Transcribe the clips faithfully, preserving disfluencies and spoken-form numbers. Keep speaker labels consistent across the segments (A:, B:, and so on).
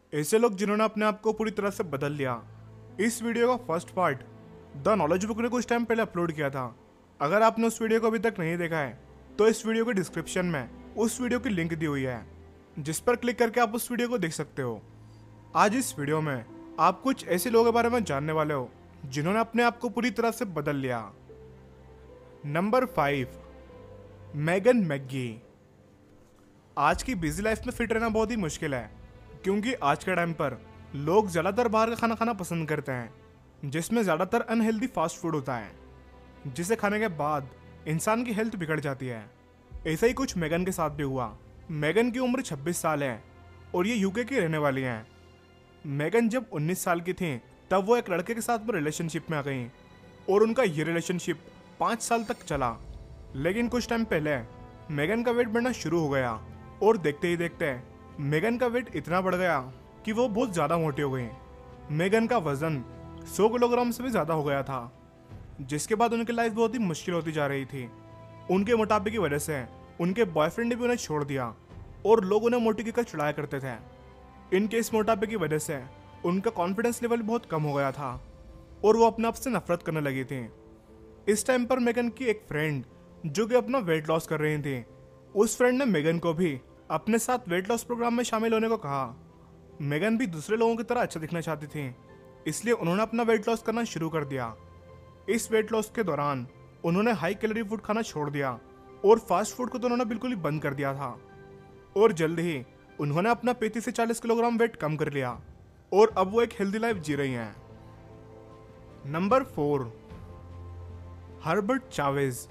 A: ऐसे लोग जिन्होंने अपने आप को पूरी तरह से बदल लिया। इस वीडियो का first part the knowledge book ने कुछ टाइम पहले अपलोड किया था। अगर आपने उस वीडियो को अभी तक नहीं देखा है तो इस वीडियो के डिस्क्रिप्शन में उस वीडियो की लिंक दी हुई है, जिस पर क्लिक करके आप उस वीडियो को देख सकते हो। आज इस वीडियो में आप कुछ ऐसे लोगों के बारे में जानने वाले हो जिन्होंने अपने आप को पूरी तरह से बदल लिया। Number five, Megan Maggie. आज की बिजी लाइफ में फिट रहना बहुत ही मुश्किल है, क्योंकि आज के टाइम पर लोग ज़्यादातर बाहर का खाना खाना पसंद करते हैं, जिसमें ज़्यादातर अनहेल्दी फास्ट फूड होता है, जिसे खाने के बाद इंसान की हेल्थ बिगड़ जाती है। ऐसा ही कुछ मेगन के साथ भी हुआ। मेगन की उम्र छब्बीस साल है और ये यूके की रहने वाली हैं। मेगन जब उन्नीस साल की थी तब वो एक लड़के के साथ में रिलेशनशिप में आ गई और उनका ये रिलेशनशिप पाँच साल तक चला। लेकिन कुछ टाइम पहले मेगन का वेट बढ़ना शुरू हो गया और देखते ही देखते मेगन का वेट इतना बढ़ गया कि वो बहुत ज़्यादा मोटी हो गई। मेगन का वजन सौ किलोग्राम से भी ज़्यादा हो गया था, जिसके बाद उनकी लाइफ बहुत ही मुश्किल होती जा रही थी। उनके मोटापे की वजह से उनके बॉयफ्रेंड ने भी उन्हें छोड़ दिया और लोग उन्हें मोटी कहकर चिढ़ाया करते थे। इनके इस मोटापे की वजह से उनका कॉन्फिडेंस लेवल बहुत कम हो गया था और वो अपने आप से नफरत करने लगी थी। इस टाइम पर मेगन की एक फ्रेंड जो कि अपना वेट लॉस कर रही थी, उस फ्रेंड ने मेगन को भी अपने साथ वेट लॉस प्रोग्राम में शामिल होने को कहा। मेगन भी दूसरे लोगों की तरह अच्छा दिखना चाहती थी, इसलिए उन्होंने अपना वेट लॉस करना शुरू कर दिया। इस वेट लॉस के दौरान उन्होंने हाई कैलोरी फूड खाना छोड़ दिया और फास्ट फूड को तो उन्होंने बिल्कुल ही बंद कर दिया था। और जल्द ही उन्होंने अपना पैंतीस से चालीस किलोग्राम वेट कम कर लिया और अब वो एक हेल्दी लाइफ जी रही हैं। Number four, Herbert Chavez.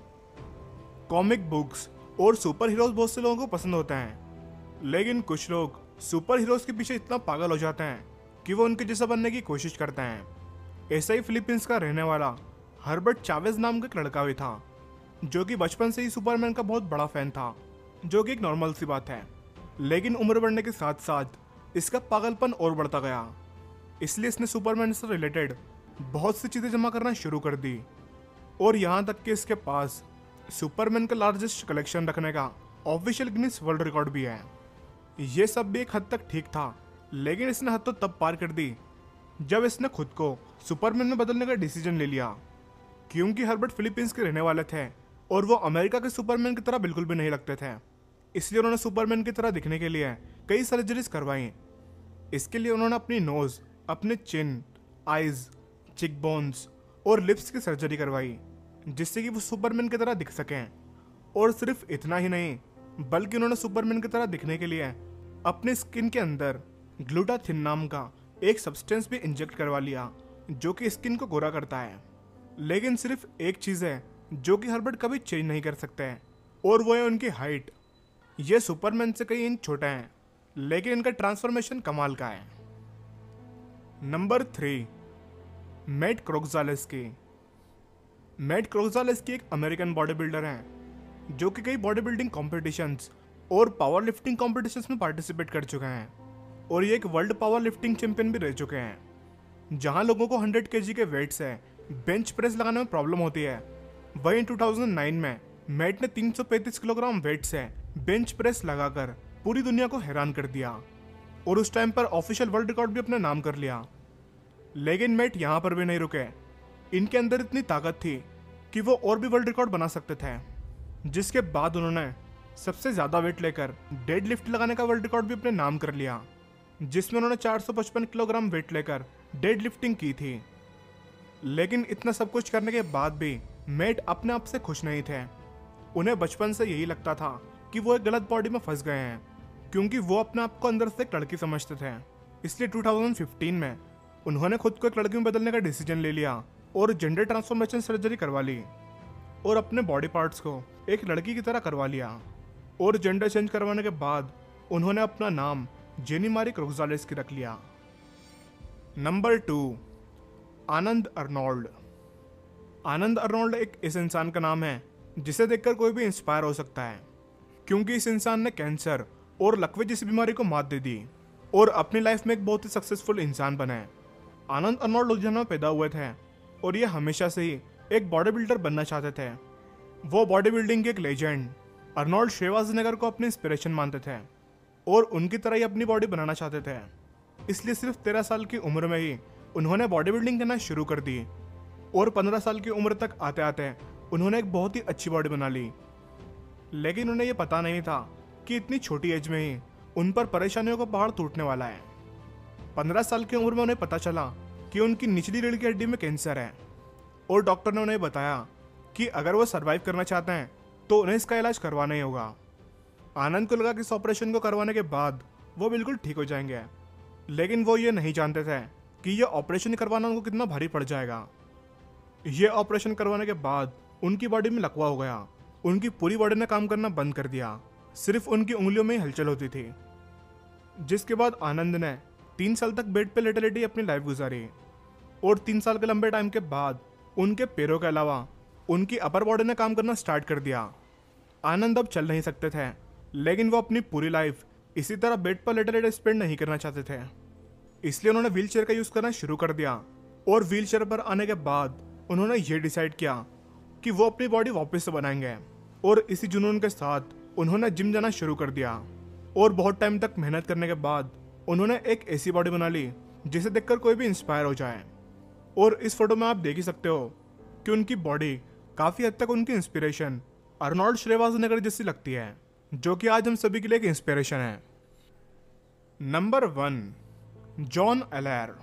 A: Comic books और सुपर हीरोज बहुत से लोगों को पसंद होते हैं, लेकिन कुछ लोग सुपर हीरोज के पीछे इतना पागल हो जाते हैं कि वो उनके जैसा बनने की कोशिश करते हैं। ऐसा ही फिलीपींस का रहने वाला हर्बर्ट चावेज नाम का एक लड़का भी था, जो कि बचपन से ही सुपरमैन का बहुत बड़ा फैन था, जो कि एक नॉर्मल सी बात है। लेकिन उम्र बढ़ने के साथ साथ इसका पागलपन और बढ़ता गया, इसलिए इसने सुपरमैन से रिलेटेड बहुत सी चीज़ें जमा करना शुरू कर दी और यहाँ तक कि इसके पास सुपरमैन का लार्जेस्ट कलेक्शन रखने का ऑफिशियल गिनीज वर्ल्ड रिकॉर्ड भी है। ये सब भी एक हद तक ठीक था, लेकिन इसने हद तो तब पार कर दी जब इसने खुद को सुपरमैन में बदलने का डिसीजन ले लिया। क्योंकि हर्बर्ट फिलीपींस के रहने वाले थे और वो अमेरिका के सुपरमैन की तरह बिल्कुल भी नहीं लगते थे, इसलिए उन्होंने सुपरमैन की तरह दिखने के लिए कई सर्जरीज करवाई। इसके लिए उन्होंने अपनी नोज, अपने चिन, आइज, चिक बोन्स और लिप्स की सर्जरी करवाई, जिससे कि वो सुपरमैन की तरह दिख सकें। और सिर्फ इतना ही नहीं, बल्कि उन्होंने सुपरमैन की तरह दिखने के लिए अपने स्किन के अंदर ग्लूटाथिन नाम का एक सब्सटेंस भी इंजेक्ट करवा लिया, जो कि स्किन को गोरा करता है। लेकिन सिर्फ एक चीज़ है जो कि हर्बर्ट कभी चेंज नहीं कर सकते हैं, और वो है उनकी हाइट। ये सुपरमैन से कई इंच छोटे हैं, लेकिन इनका ट्रांसफॉर्मेशन कमाल का है। Number three, Matt Kroxalesky. Matt Kroxalesky एक अमेरिकन बॉडी बिल्डर हैं, जो कि कई बॉडी बिल्डिंग कॉम्पिटिशन्स और पावर लिफ्टिंग कॉम्पिटिशन्स में पार्टिसिपेट कर चुके हैं, और ये एक वर्ल्ड पावर लिफ्टिंग चैंपियन भी रह चुके हैं। जहां लोगों को हंड्रेड केजी के वेट से बेंच प्रेस लगाने में प्रॉब्लम होती है, वहीं दो हज़ार नौ में मैट ने तीन सौ पैंतीस किलोग्राम वेट से बेंच प्रेस लगाकर पूरी दुनिया को हैरान कर दिया और उस टाइम पर ऑफिशियल वर्ल्ड रिकॉर्ड भी अपने नाम कर लिया। लेकिन मैट यहाँ पर भी नहीं रुके। इनके अंदर इतनी ताकत थी कि वो और भी वर्ल्ड रिकॉर्ड बना सकते थे, जिसके बाद उन्होंने सबसे ज़्यादा वेट लेकर डेड लिफ्ट लगाने का वर्ल्ड रिकॉर्ड भी अपने नाम कर लिया, जिसमें उन्होंने चार सौ पचपन किलोग्राम वेट लेकर डेड लिफ्टिंग की थी। लेकिन इतना सब कुछ करने के बाद भी मैट अपने आप से खुश नहीं थे। उन्हें बचपन से यही लगता था कि वो एक गलत बॉडी में फंस गए हैं, क्योंकि वो अपने आप को अंदर से एक लड़की समझते थे। इसलिए दो हज़ार पंद्रह में उन्होंने खुद को एक लड़की में बदलने का डिसीजन ले लिया और जेंडर ट्रांसफॉर्मेशन सर्जरी करवा ली और अपने बॉडी पार्ट्स को एक लड़की की तरह करवा लिया। और जेंडर चेंज करवाने के बाद उन्होंने अपना नाम जेनी मारी क्रोक्सालेस्की रख लिया। Number two, Anand Arnold. Anand Arnold एक इस इंसान का नाम है जिसे देखकर कोई भी इंस्पायर हो सकता है, क्योंकि इस इंसान ने कैंसर और लकवे जैसी बीमारी को मात दे दी और अपनी लाइफ में एक बहुत ही सक्सेसफुल इंसान बने। आनंद अर्नोल्ड लुधियाना में पैदा हुए थे और ये हमेशा से ही एक बॉडी बिल्डर बनना चाहते थे। वो बॉडी बिल्डिंग के एक लेजेंड अर्नोल्ड श्वार्ज़नेगर को अपनी इंस्पिरेशन मानते थे और उनकी तरह ही अपनी बॉडी बनाना चाहते थे। इसलिए सिर्फ तेरह साल की उम्र में ही उन्होंने बॉडी बिल्डिंग करना शुरू कर दी और पंद्रह साल की उम्र तक आते आते उन्होंने एक बहुत ही अच्छी बॉडी बना ली। लेकिन उन्हें यह पता नहीं था कि इतनी छोटी एज में ही उन पर परेशानियों का पहाड़ टूटने वाला है। पंद्रह साल की उम्र में उन्हें पता चला कि उनकी निचली रीढ़ की हड्डी में कैंसर है और डॉक्टर ने उन्हें बताया कि अगर वो सरवाइव करना चाहते हैं तो उन्हें इसका इलाज करवाना ही होगा। आनंद को लगा कि इस ऑपरेशन को करवाने के बाद वो बिल्कुल ठीक हो जाएंगे, लेकिन वो ये नहीं जानते थे कि ये ऑपरेशन करवाना उनको कितना भारी पड़ जाएगा। ये ऑपरेशन करवाने के बाद उनकी बॉडी में लकवा हो गया। उनकी पूरी बॉडी ने काम करना बंद कर दिया, सिर्फ उनकी उंगलियों में ही हलचल होती थी। जिसके बाद आनंद ने तीन साल तक बेड पे लेटे लेटे अपनी लाइफ गुजारी और तीन साल के लंबे टाइम के बाद उनके पैरों के अलावा उनकी अपर बॉडी ने काम करना स्टार्ट कर दिया। आनंद अब चल नहीं सकते थे, लेकिन वो अपनी पूरी लाइफ इसी तरह बेड पर लेटे लेटे स्पेंड नहीं करना चाहते थे, इसलिए उन्होंने व्हील चेयर का यूज करना शुरू कर दिया। और व्हील चेयर पर आने के बाद उन्होंने ये डिसाइड किया कि वो अपनी बॉडी वापस से बनाएंगे और इसी जुनून के साथ उन्होंने जिम जाना शुरू कर दिया। और बहुत टाइम तक मेहनत करने के बाद उन्होंने एक ऐसी बॉडी बना ली जिसे देखकर कोई भी इंस्पायर हो जाए। और इस फोटो में आप देख ही सकते हो कि उनकी बॉडी काफी हद तक उनकी इंस्पिरेशन अर्नोल्ड श्वार्ज़नेगर जैसी लगती है, जो कि आज हम सभी के लिए एक इंस्पिरेशन है। Number one, John Eller.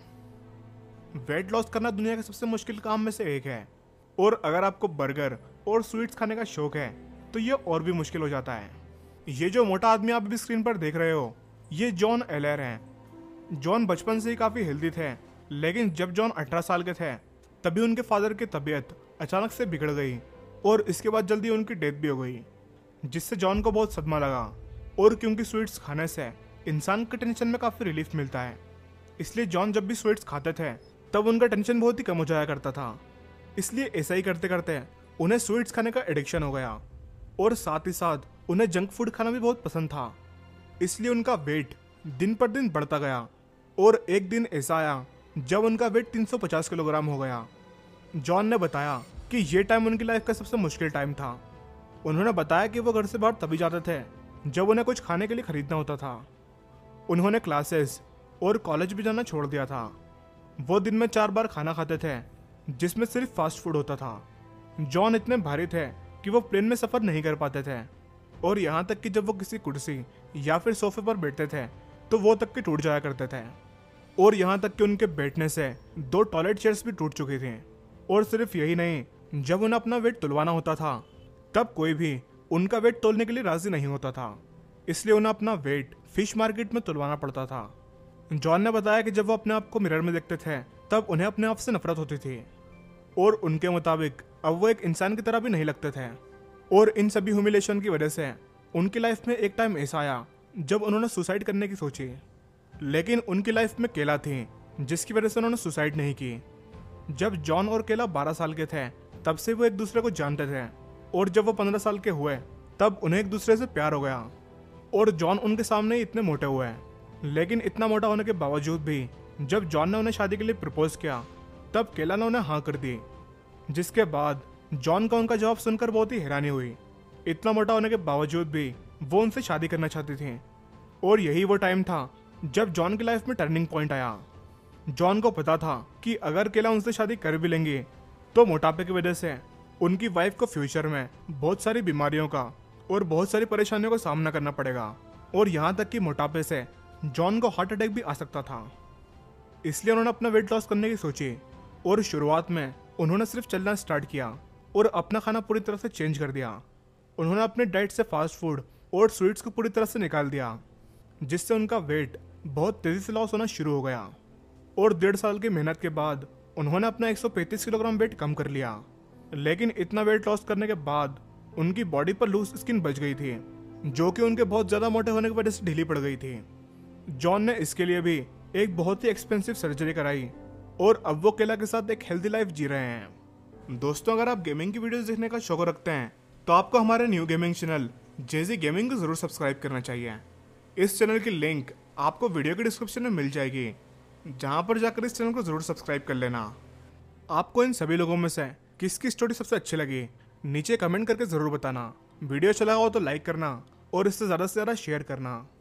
A: Weight loss करना दुनिया के सबसे मुश्किल काम में से एक है और अगर आपको बर्गर और स्वीट्स खाने का शौक है तो ये और भी मुश्किल हो जाता है। ये जो मोटा आदमी आप अभी स्क्रीन पर देख रहे हो, ये जॉन एलर हैं। जॉन बचपन से ही काफ़ी हेल्दी थे, लेकिन जब जॉन अठारह साल के थे तभी उनके फादर की तबीयत अचानक से बिगड़ गई और इसके बाद जल्दी उनकी डेथ भी हो गई, जिससे जॉन को बहुत सदमा लगा। और क्योंकि स्वीट्स खाने से इंसान के टेंशन में काफ़ी रिलीफ मिलता है, इसलिए जॉन जब भी स्वीट्स खाते थे तब उनका टेंशन बहुत ही कम हो जाया करता था। इसलिए ऐसा ही करते करते उन्हें स्वीट्स खाने का एडिक्शन हो गया और साथ ही साथ उन्हें जंक फूड खाना भी बहुत पसंद था। इसलिए उनका वेट दिन पर दिन बढ़ता गया और एक दिन ऐसा आया जब उनका वेट तीन सौ पचास किलोग्राम हो गया। जॉन ने बताया कि ये टाइम उनकी लाइफ का सबसे मुश्किल टाइम था। उन्होंने बताया कि वो घर से बाहर तभी जाते थे जब उन्हें कुछ खाने के लिए खरीदना होता था। उन्होंने क्लासेस और कॉलेज भी जाना छोड़ दिया था। वो दिन में चार बार खाना खाते थे जिसमें सिर्फ फास्ट फूड होता था। जॉन इतने भारी थे कि वो प्लेन में सफ़र नहीं कर पाते थे और यहाँ तक कि जब वो किसी कुर्सी या फिर सोफे पर बैठते थे तो वो तक के टूट जाया करते थे। और यहाँ तक कि उनके बैठने से दो टॉयलेट चेयर्स भी टूट चुकी थी। और सिर्फ यही नहीं, जब उन्हें अपना वेट तुलवाना होता था तब कोई भी उनका वेट तोलने के लिए राजी नहीं होता था, इसलिए उन्हें अपना वेट फिश मार्केट में तुलवाना पड़ता था। जॉन ने बताया कि जब वो अपने आप को मिरर में देखते थे तब उन्हें अपने आप से नफरत होती थी और उनके मुताबिक अब वो एक इंसान की तरह भी नहीं लगते थे। और इन सभी ह्यूमिलेशन की वजह से उनकी लाइफ में एक टाइम ऐसा आया जब उन्होंने सुसाइड करने की सोची, लेकिन उनकी लाइफ में केला थी जिसकी वजह से उन्होंने सुसाइड नहीं की। जब जॉन और केला बारह साल के थे तब से वो एक दूसरे को जानते थे और जब वो पंद्रह साल के हुए तब उन्हें एक दूसरे से प्यार हो गया। और जॉन उनके सामने ही इतने मोटे हुए, लेकिन इतना मोटा होने के बावजूद भी जब जॉन ने उन्हें शादी के लिए प्रपोज किया तब केला ने उन्हें हाँ कर दी, जिसके बाद जॉन का उनका जवाब सुनकर बहुत ही हैरानी हुई। इतना मोटा होने के बावजूद भी वो उनसे शादी करना चाहती थी। और यही वो टाइम था जब जॉन की लाइफ में टर्निंग पॉइंट आया। जॉन को पता था कि अगर केला उनसे शादी कर भी लेंगे तो मोटापे की वजह से उनकी वाइफ को फ्यूचर में बहुत सारी बीमारियों का और बहुत सारी परेशानियों का सामना करना पड़ेगा और यहाँ तक कि मोटापे से जॉन को हार्ट अटैक भी आ सकता था। इसलिए उन्होंने अपना वेट लॉस करने की सोची और शुरुआत में उन्होंने सिर्फ चलना स्टार्ट किया और अपना खाना पूरी तरह से चेंज कर दिया। उन्होंने अपने डाइट से फास्ट फूड और स्वीट्स को पूरी तरह से निकाल दिया, जिससे उनका वेट बहुत तेज़ी से लॉस होना शुरू हो गया। और डेढ़ साल की मेहनत के बाद उन्होंने अपना एक सौ पैंतीस किलोग्राम वेट कम कर लिया। लेकिन इतना वेट लॉस करने के बाद उनकी बॉडी पर लूज स्किन बच गई थी, जो कि उनके बहुत ज़्यादा मोटे होने की वजह से ढीली पड़ गई थी। जॉन ने इसके लिए भी एक बहुत ही एक्सपेंसिव सर्जरी कराई और अब वो केला के साथ एक हेल्दी लाइफ जी रहे हैं। दोस्तों, अगर आप गेमिंग की वीडियोस देखने का शौक रखते हैं तो आपको हमारे new gaming channel JG gaming को जरूर सब्सक्राइब करना चाहिए। इस चैनल की लिंक आपको वीडियो के डिस्क्रिप्शन में मिल जाएगी, जहां पर जाकर इस चैनल को जरूर सब्सक्राइब कर लेना। आपको इन सभी लोगों में से किसकी स्टोरी सबसे अच्छी लगी नीचे कमेंट करके जरूर बताना। वीडियो अच्छा लगा हो तो लाइक करना और इससे ज़्यादा से ज़्यादा शेयर करना।